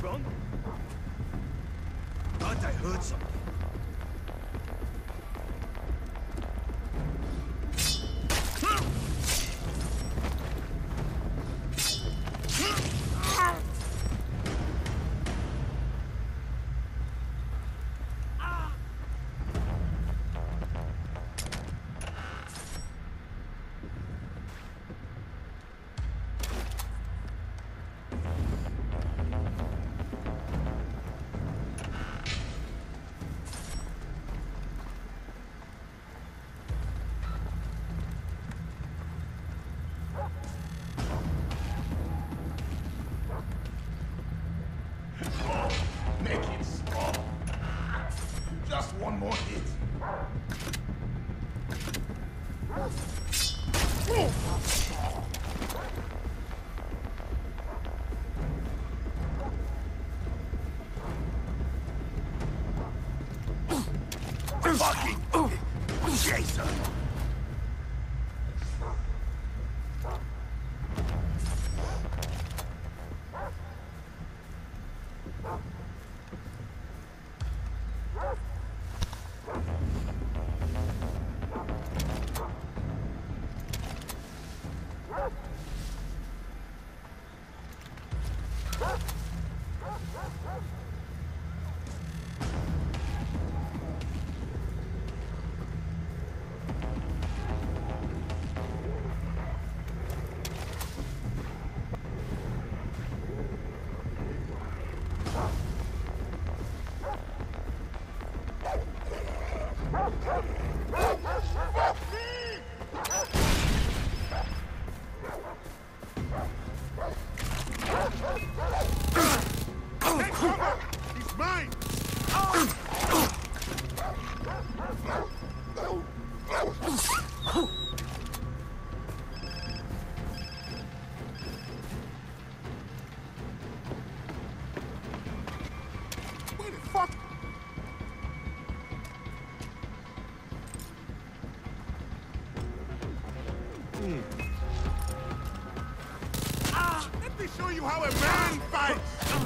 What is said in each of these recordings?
wrong? Thought I heard something. Make it stop. Just one more hit. Fucking Jason. He's mine! Where the fuck? Let me show you how a man fights!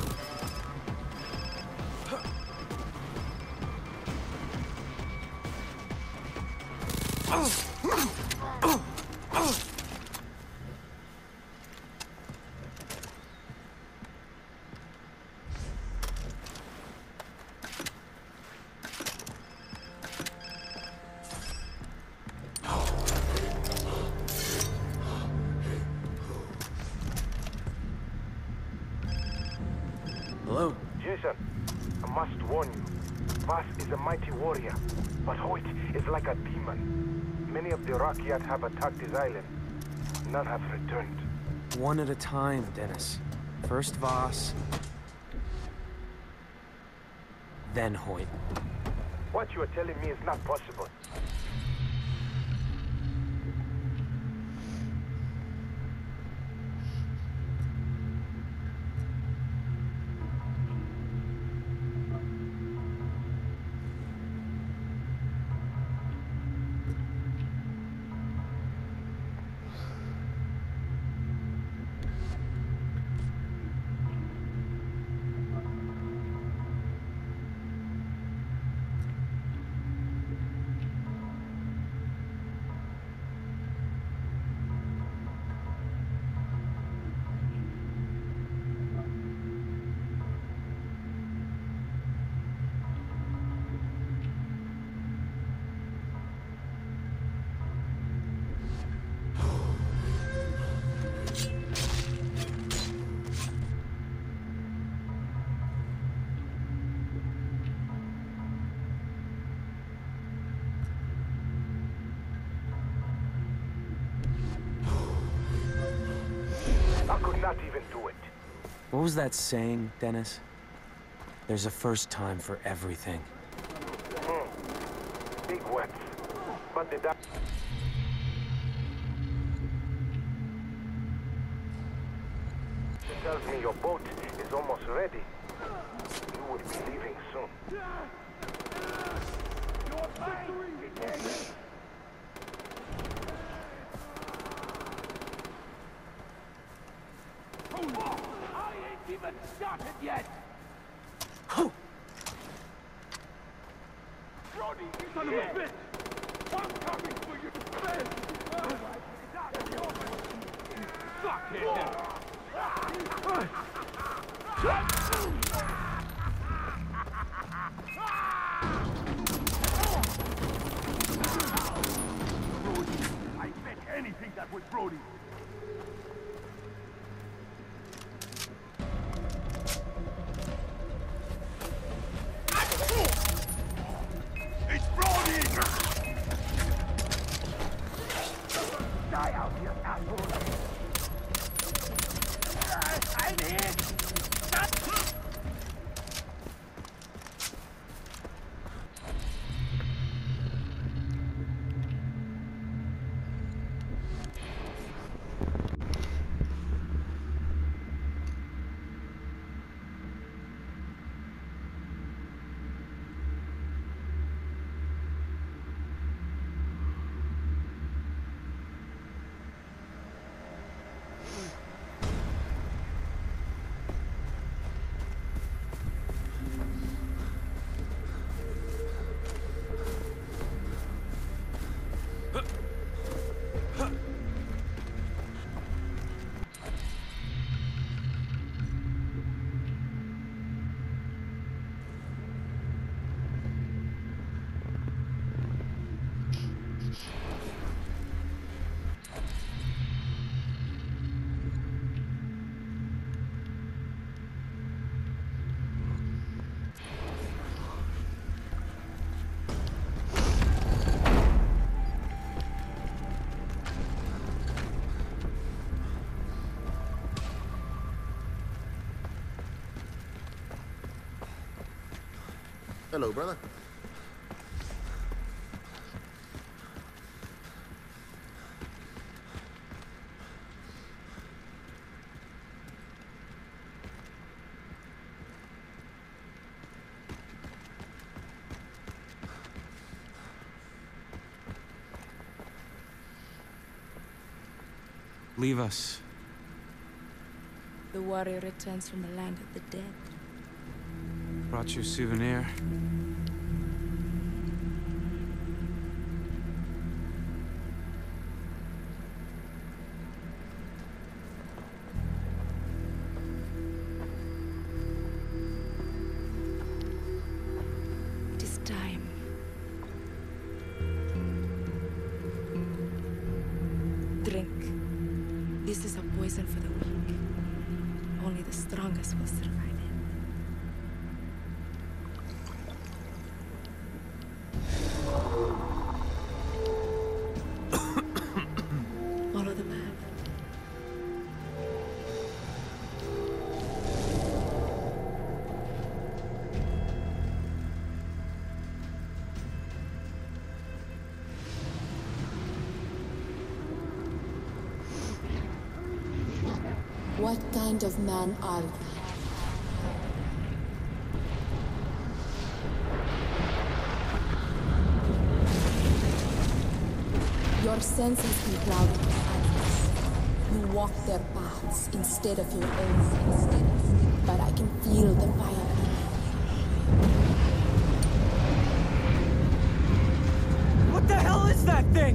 Hello? Jason, I must warn you. Vaas is a mighty warrior, but Hoyt is like a demon. Many of the Rakyat have attacked his island. None have returned. One at a time, Dennis. First Vaas, then Hoyt. What you are telling me is not possible. I could not even do it. What was that saying, Dennis? There's a first time for everything. Big words. But the tells me your boat is almost ready. You will be leaving soon. Your victory begins! I ain't even started yet! son of a bitch! I'm coming for you, bitch! Fuck him! I bet anything that was Brody. It's Brody! Die out here, asshole! I'm hit! Hello, brother. Leave us. The warrior returns from the land of the dead. Brought you a souvenir. It is time. Drink. This is a poison for the weak. Only the strongest will survive it. Follow the path. What kind of man are you? Your sense has been clouded with others. You walk their paths instead of your own. But I can feel the fire in you. What the hell is that thing?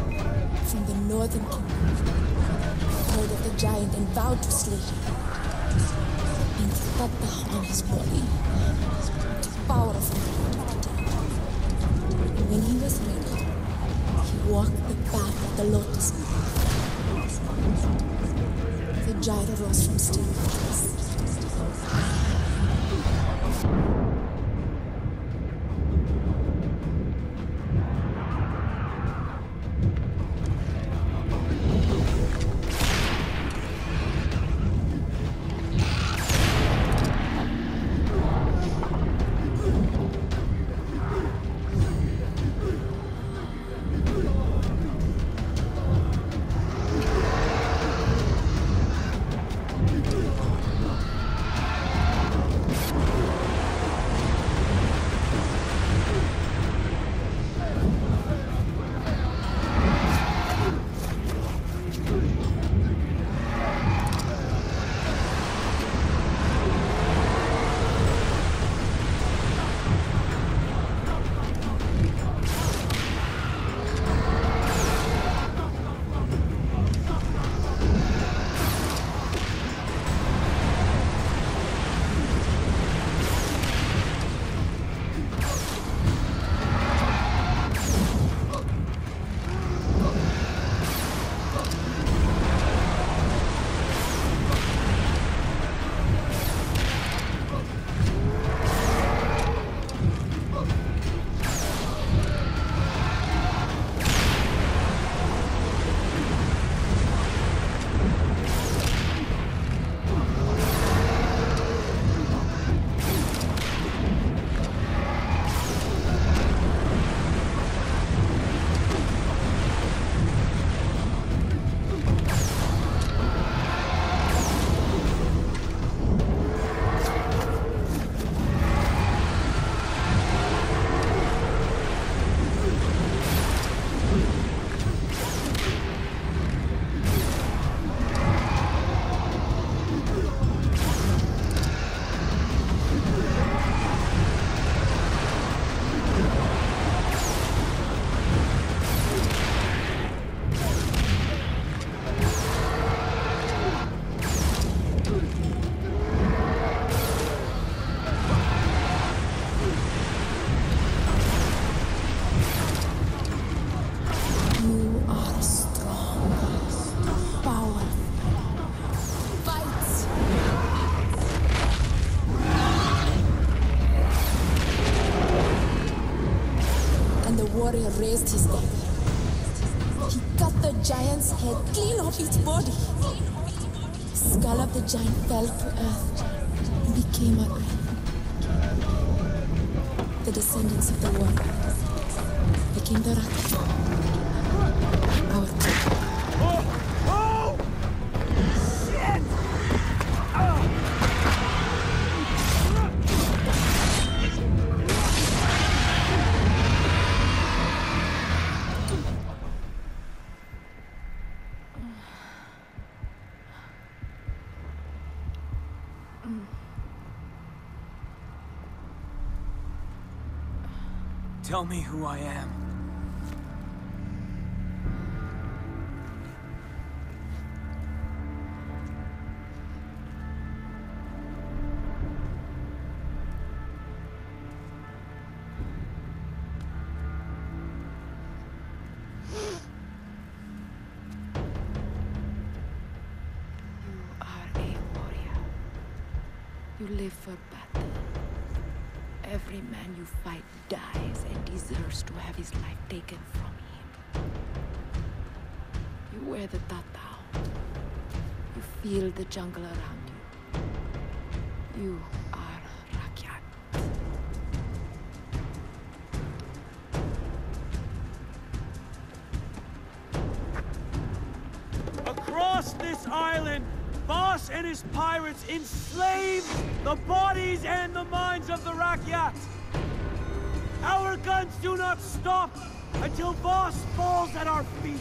From the northern kingdom, heard of the giant and vowed to slay him. and cut down on his body. Powerful. And when he was ready, he walked the path of the lotus. The gyre rose from steel. Warrior raised his dagger. He cut the giant's head clean off its body. The skull of the giant fell to earth and became an island. The descendants of the warrior became the Rakyat. Our people. Tell me who I am. You are a warrior. You live for battle. Every man you fight dies and deserves to have his life taken from him. You wear the tatau. You feel the jungle around you. You are Rakyat. Across this island, Voss and his pirates enslave the bodies and the minds of the Rakyat. Our guns do not stop until Voss falls at our feet.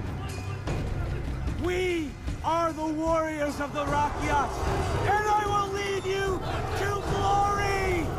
We are the warriors of the Rakyat, and I will lead you to glory!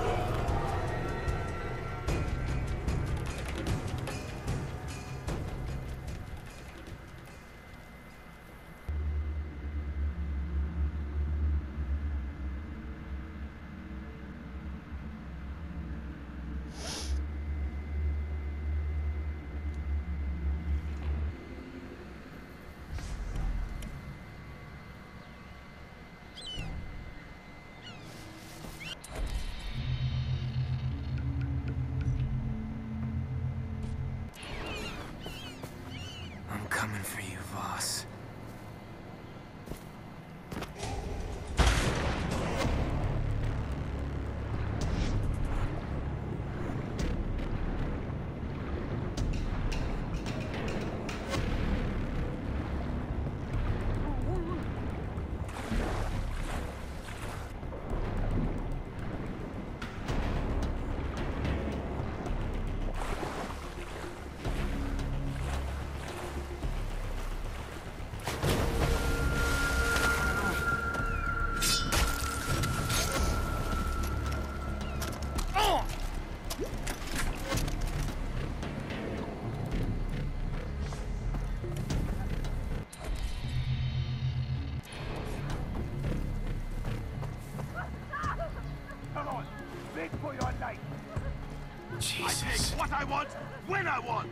right. Jesus. I take what I want, when I want.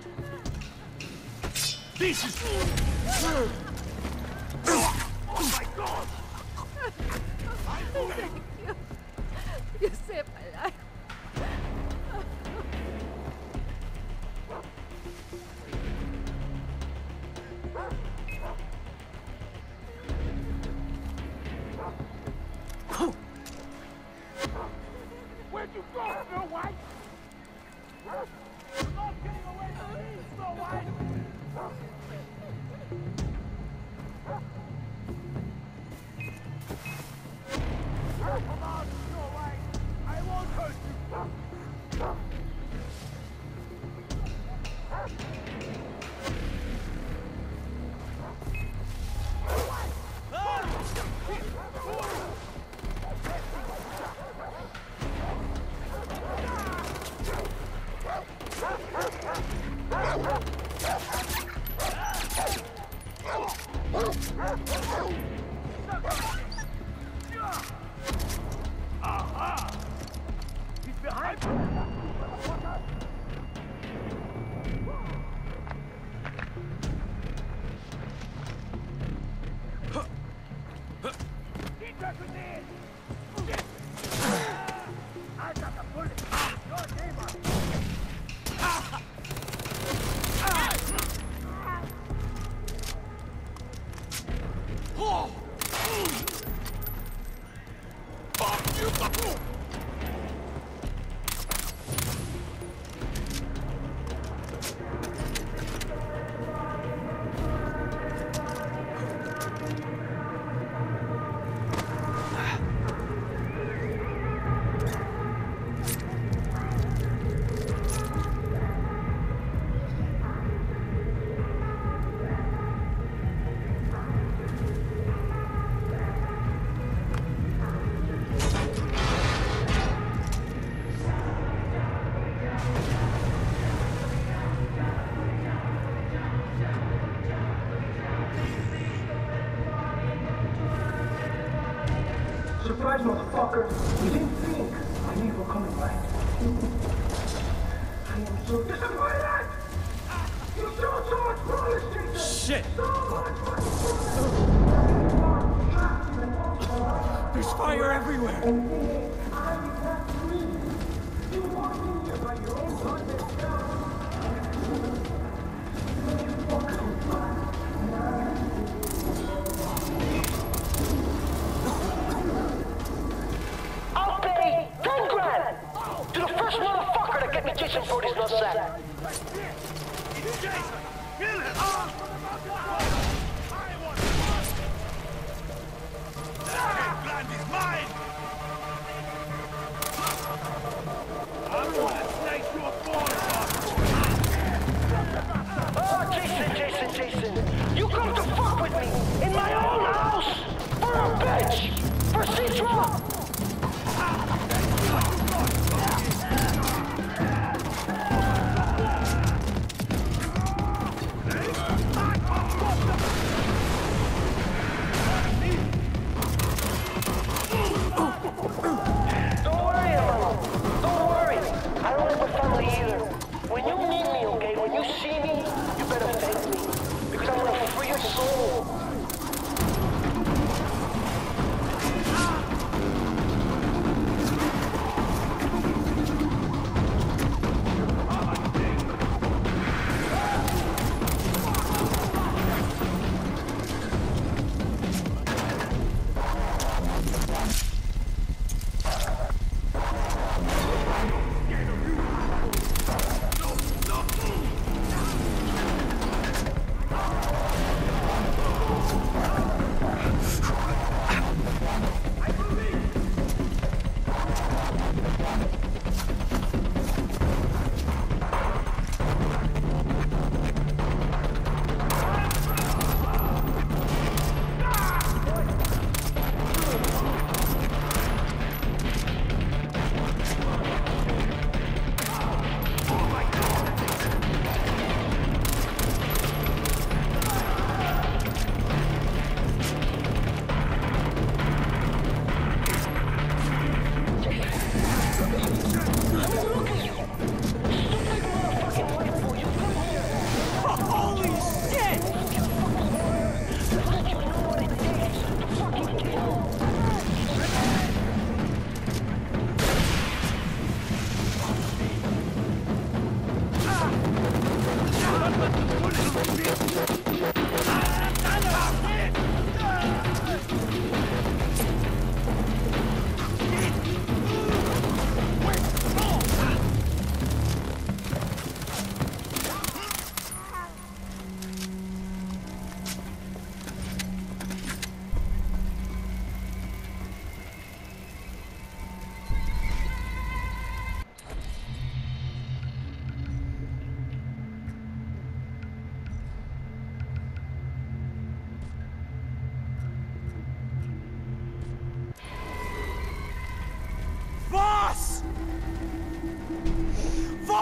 This is... Oh my God! You saved my life. Where'd you go, Snow White? You're not getting away from me, Snow White! Come on, Snow White! I won't hurt you! Aha! He's behind me! He's a grenade! Shit! I got the bullet! Your neighbor! Oh! Fuck you! Surprise, motherfucker! You didn't think I knew you were coming, right? I am so disappointed! You showed so much promise, Jason! Shit! So much There's fire everywhere! You walked in here by your own goddamn self! I'll pay 10 grand to the first motherfucker to get me Jason Brody's nutsack. Jason! Kill him! I want That land is mine! I'm gonna slice your balls off! Oh, Jason! You come to fuck with me in my own house! For a bitch! For Citra! Don't worry, Emma. Don't worry. I don't have a family either. When you meet me, okay? When you see me, you better thank me. Because I'm gonna free your soul.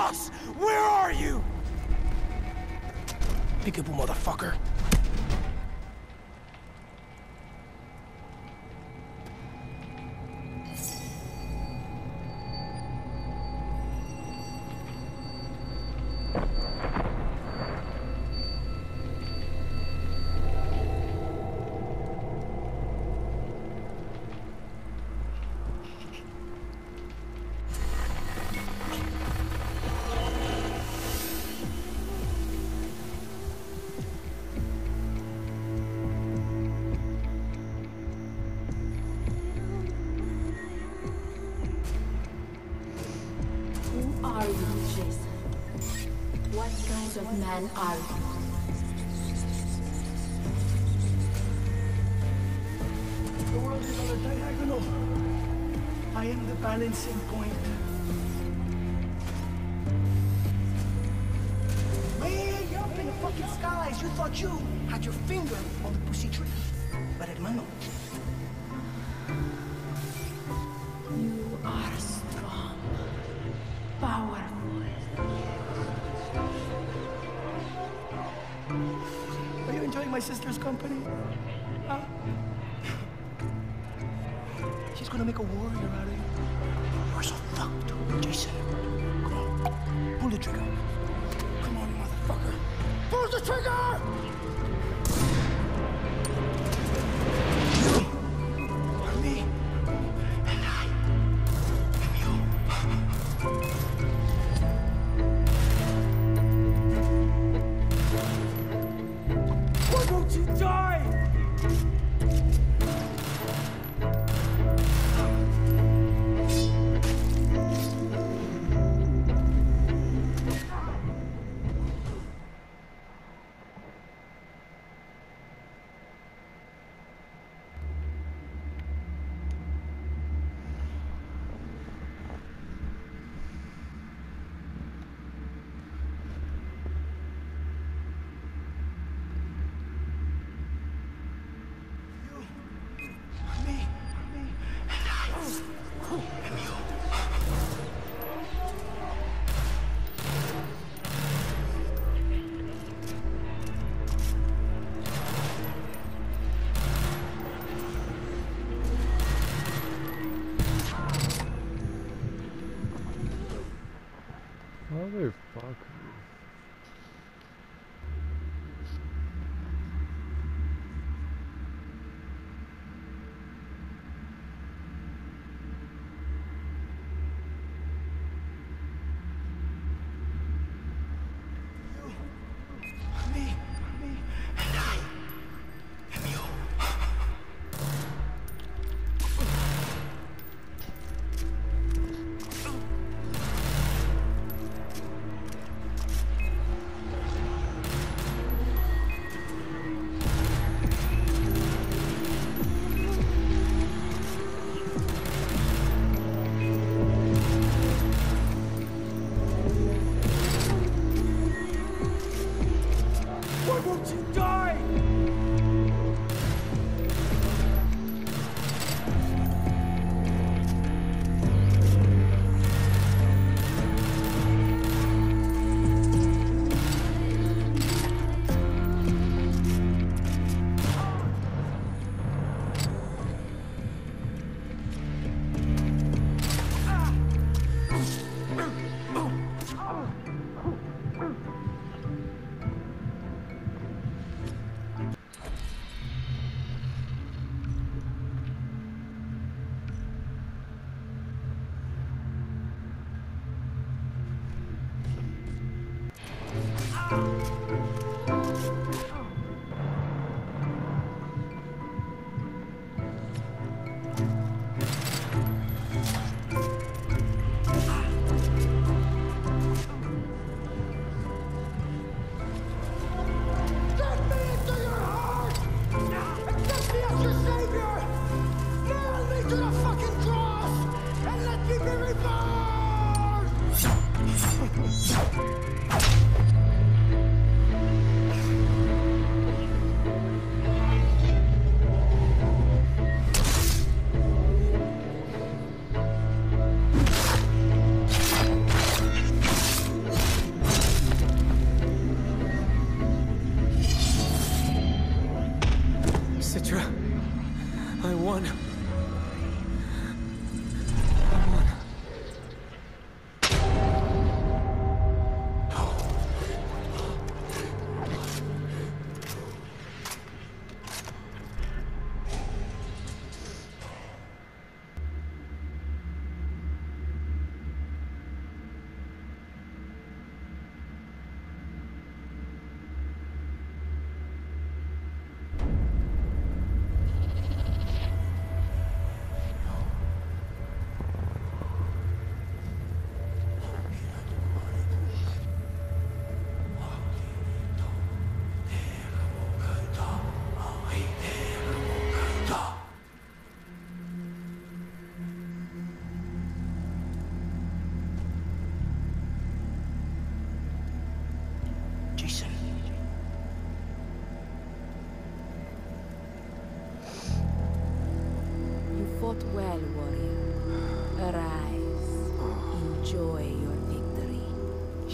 Boss! Where are you? Peekaboo, motherfucker. Are you, Jason? What kind of man are you? The world is on a diagonal. I am the balancing point. Way up in the fucking skies, you thought you had your finger on the pussy tree. But hermano, You are strong, powerful. are you enjoying my sister's company? Huh? She's gonna make a warrior out of you. You're so fucked, Jason. Come on, pull the trigger. Come on, motherfucker. Pull the trigger! For me, and I am you. Why won't you die? Motherfucker. Why won't you die?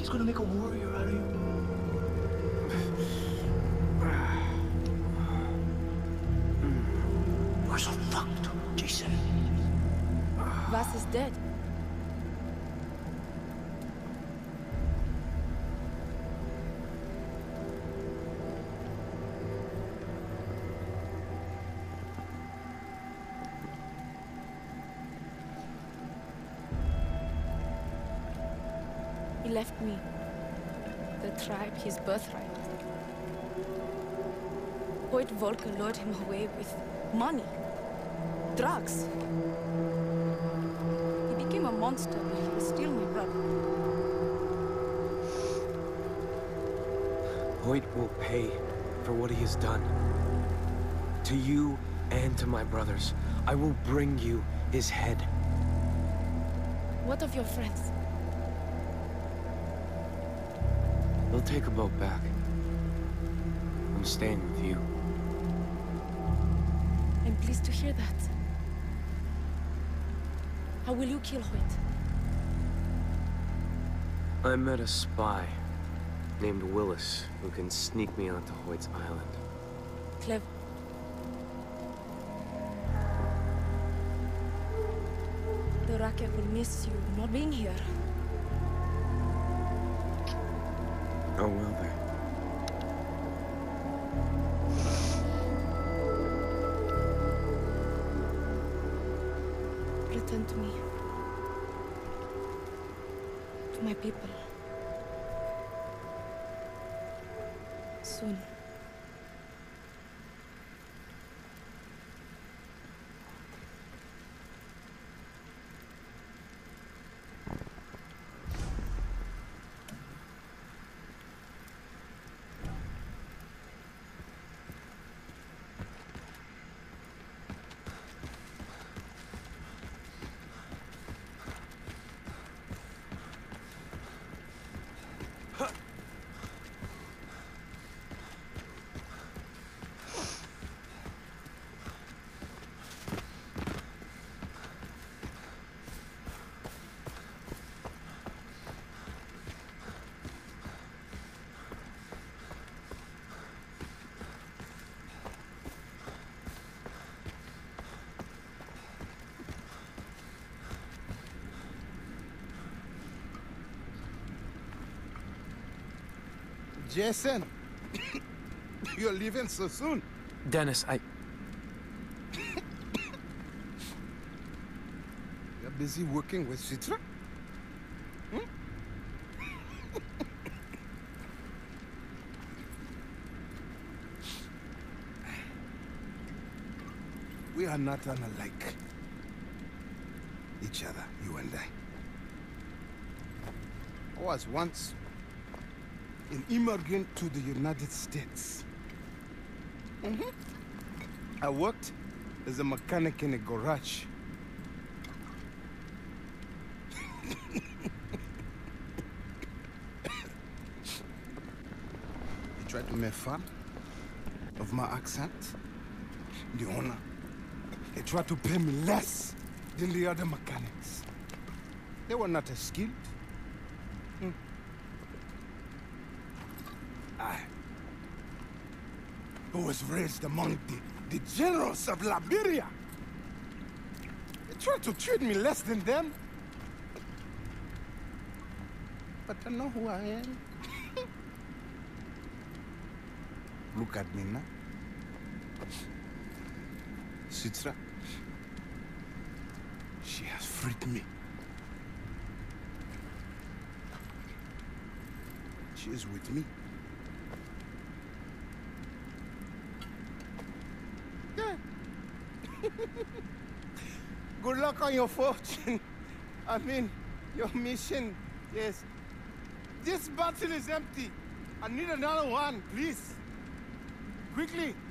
was gonna make a warrior out of you. You're so fucked, Jason. Vaas is dead. He left me, the tribe, his birthright. Hoyt Volker lured him away with money, drugs. He became a monster, but he was still my brother. Hoyt will pay for what he has done. To you and to my brothers, I will bring you his head. What of your friends? We'll take a boat back. I'm staying with you. I'm pleased to hear that. How will you kill Hoyt? I met a spy named Willis who can sneak me onto Hoyt's island. Clever. The Rakyat will miss you not being here. Oh, will they? Return to me. To my people. Soon. Jason, you're leaving so soon. Dennis, You're busy working with Citra? Hmm? We are not unlike each other, you and I. I was once an immigrant to the United States. I worked as a mechanic in a garage. He tried to make fun of my accent. The owner, he tried to pay me less than the other mechanics. They were not as skilled. I who was raised among the generals of Liberia. They tried to treat me less than them. But I know who I am. Look at me now. Citra, she has freed me. She is with me. Good luck on your fortune. I mean, your mission. Yes. This bottle is empty. I need another one, please. Quickly.